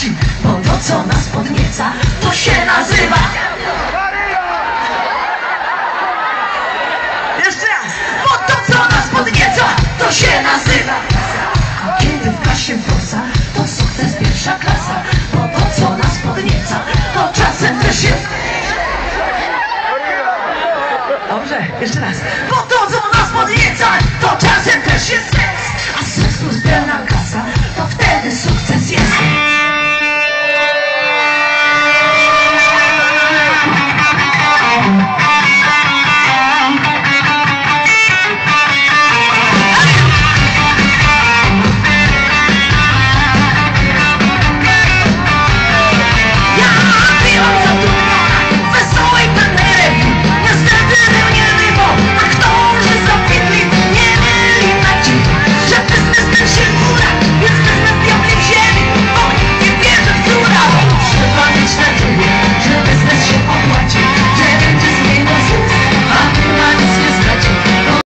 dziewczyn, bo to co nas podnieca, to się nazywa. Jeszcze raz, bo to co nas podnieca, to się nazywa. A kiedy w klasie wrosa, to sukces pierwsza klasa, bo to co nas podnieca, to czasem też jest. Dobrze, jeszcze raz, bo